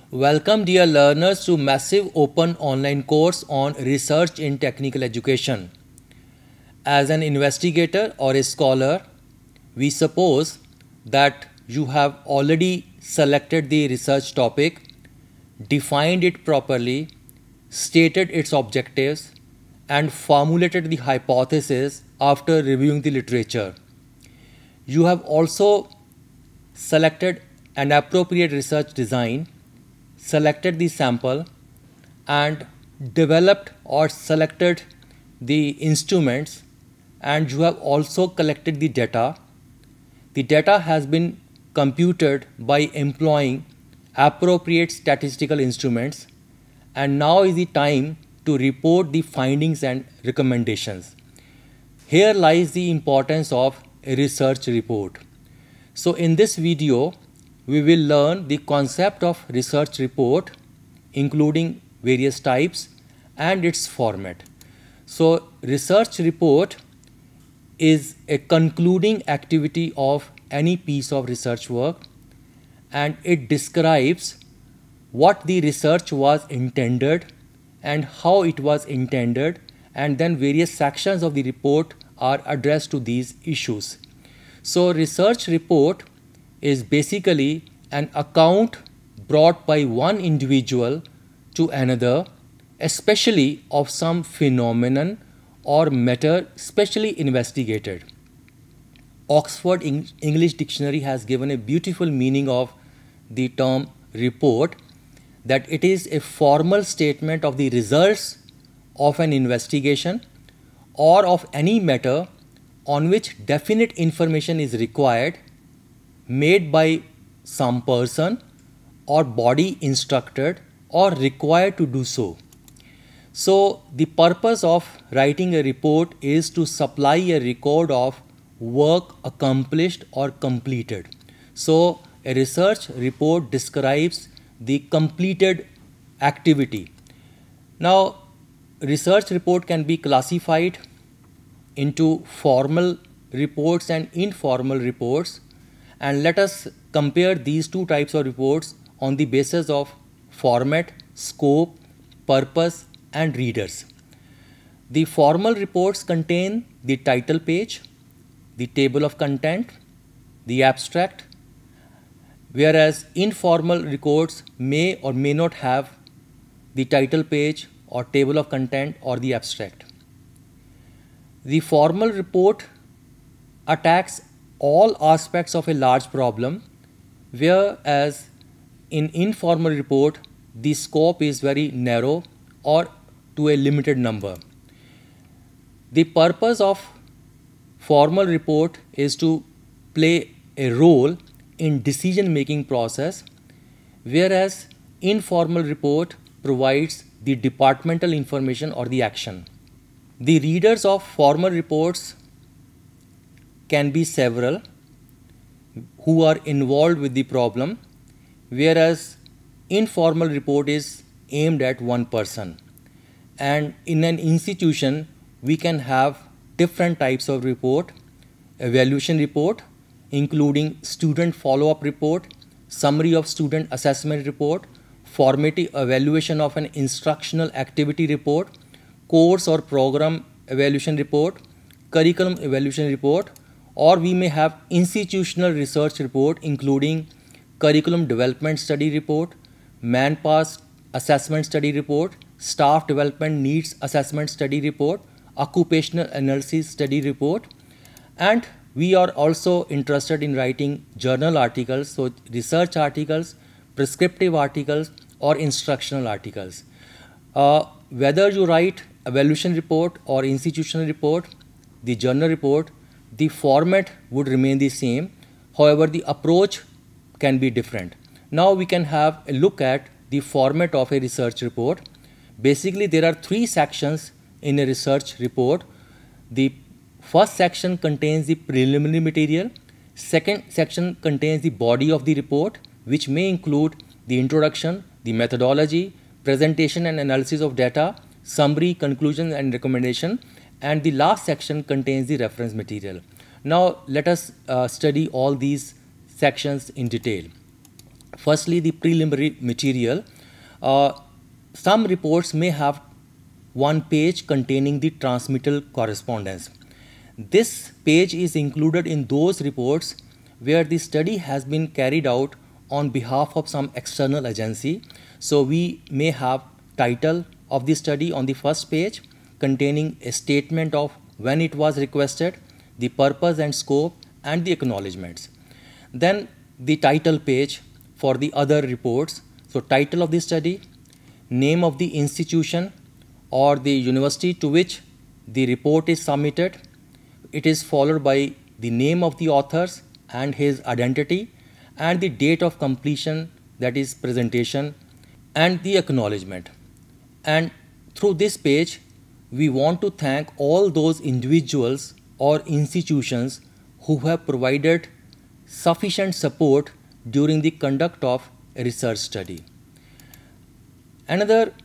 Welcome dear learners to massive open online course on research in technical education. As an investigator or a scholar, we suppose that you have already selected the research topic, defined it properly, stated its objectives, and formulated the hypothesis after reviewing the literature. You have also selected an appropriate research design, selected the sample, and developed or selected the instruments, and you have also collected the data. The data has been computed by employing appropriate statistical instruments, and now is the time to report the findings and recommendations. Here lies the importance of a research report. So in this video, we will learn the concept of research report, including various types and its format. So research report is a concluding activity of any piece of research work, and it describes what the research was intended and how it was intended, and then various sections of the report are addressed to these issues. So research report is basically an account brought by one individual to another, especially of some phenomenon or matter specially investigated. Oxford English Dictionary has given a beautiful meaning of the term report, that it is a formal statement of the results of an investigation or of any matter on which definite information is required, made by some person or body instructed or required to do so. So the purpose of writing a report is to supply a record of work accomplished or completed. So a research report describes the completed activity. Now, research report can be classified into formal reports and informal reports, and let us compare these two types of reports on the basis of format, scope, purpose, and readers. The formal reports contain the title page, the table of content, the abstract, whereas informal reports may or may not have the title page or table of content or the abstract. The formal report attacks all aspects of a large problem, whereas in informal report the scope is very narrow or to a limited number. The purpose of formal report is to play a role in decision making process, whereas informal report provides the departmental information or the action. The readers of formal reports can be several who are involved with the problem, whereas informal report is aimed at one person. And in an institution, we can have different types of report: evaluation report, including student follow-up report, summary of student assessment report, formative evaluation of an instructional activity report, course or program evaluation report, curriculum evaluation report, or we may have institutional research report, including curriculum development study report, manpower assessment study report, staff development needs assessment study report, occupational analysis study report. And we are also interested in writing journal articles, so research articles, prescriptive articles, or instructional articles. Whether you write evaluation report or institutional report, the journal report, the format would remain the same. However, the approach can be different. Now we can have a look at the format of a research report. Basically, there are three sections in a research report. The first section contains the preliminary material. Second section contains the body of the report, which may include the introduction, the methodology, presentation and analysis of data, summary, conclusion and recommendation, and the last section contains the reference material. Now let us study all these sections in detail. Firstly, the preliminary material. Some reports may have one page containing the transmittal correspondence. This page is included in those reports where the study has been carried out on behalf of some external agency. So we may have title of the study on the first page containing a statement of when it was requested, the purpose and scope, and the acknowledgements. Then the title page for the other reports. So title of the study, name of the institution or the university to which the report is submitted. It is followed by the name of the authors and his identity and the date of completion, that is presentation, and the acknowledgement. And through this page, we want to thank all those individuals or institutions who have provided sufficient support during the conduct of a research study. Another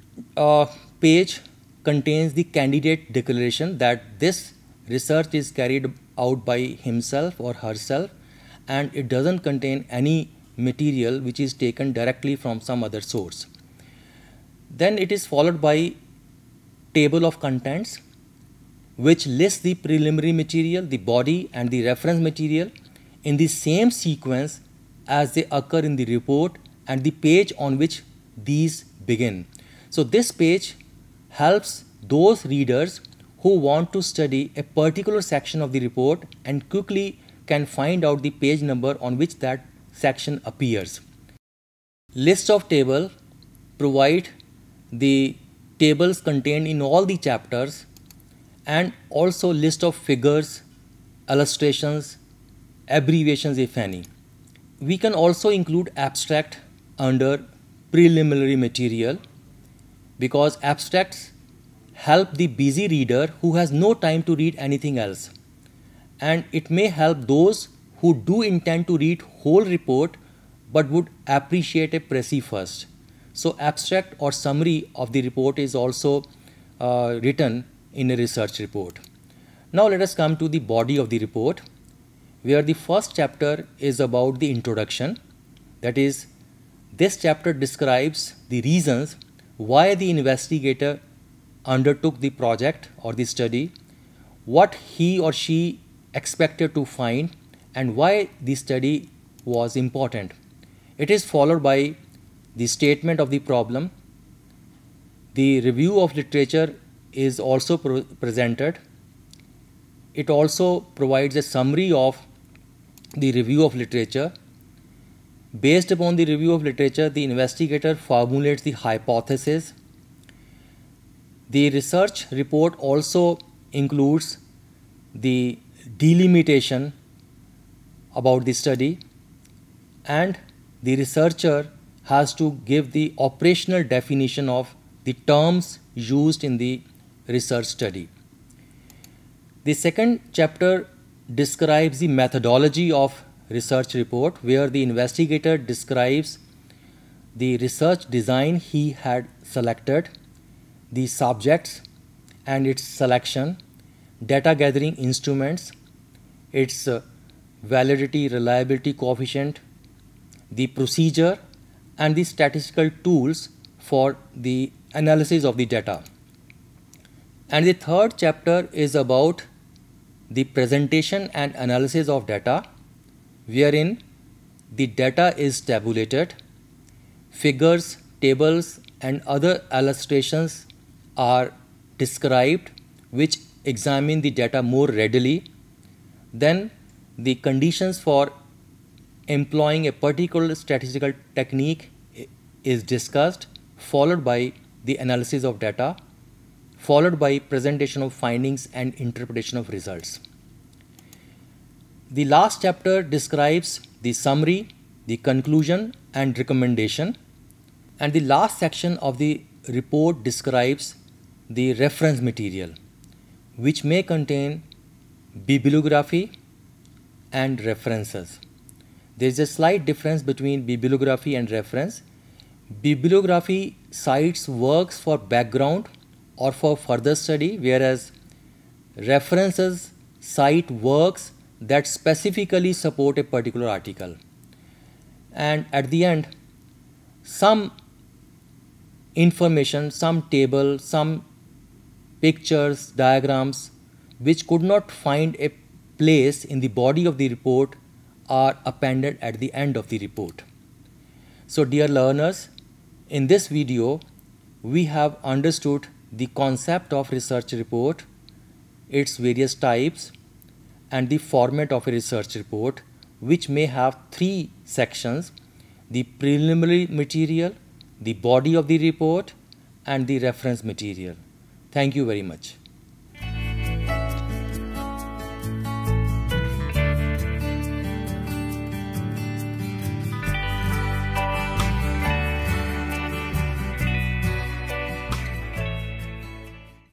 page contains the candidate declaration that this research is carried out by himself or herself, and it doesn't contain any material which is taken directly from some other source. Then it is followed by table of contents, which lists the preliminary material, the body, and the reference material in the same sequence as they occur in the report and the page on which these begin. So this page helps those readers who want to study a particular section of the report and quickly can find out the page number on which that section appears. List of table provide the tables contained in all the chapters and also list of figures, illustrations, abbreviations if any. We can also include abstract under preliminary material because abstracts help the busy reader who has no time to read anything else, and it may help those who do intend to read whole report but would appreciate a précis first. So abstract or summary of the report is also written in a research report. Now let us come to the body of the report, where the first chapter is about the introduction. That is, this chapter describes the reasons why the investigator undertook the project or the study, what he or she expected to find, and why the study was important. It is followed by the statement of the problem. The review of literature is also presented. It also provides a summary of the review of literature. Based upon the review of literature, the investigator formulates the hypothesis. The research report also includes the delimitation about the study, and the researcher has to give the operational definition of the terms used in the research study. The second chapter describes the methodology of research report, where the investigator describes the research design he had selected, the subjects and its selection, data gathering instruments, its validity reliability coefficient, the procedure, and the statistical tools for the analysis of the data. And the third chapter is about the presentation and analysis of data, wherein the data is tabulated, figures, tables, and other illustrations are described which examine the data more readily. Then the conditions for employing a particular statistical technique is discussed, followed by the analysis of data, followed by presentation of findings and interpretation of results. The last chapter describes the summary, the conclusion, and recommendation. And the last section of the report describes the reference material, which may contain bibliography and references. There is a slight difference between bibliography and reference. Bibliography cites works for background or for further study, whereas references cite works that specifically support a particular article. and at the end some information, some table, some pictures, diagrams which could not find a place in the body of the report are appended at the end of the report. So dear learners, in this video we have understood the concept of research report, its various types, and the format of a research report, which may have three sections: the preliminary material, the body of the report, and the reference material. Thank you very much.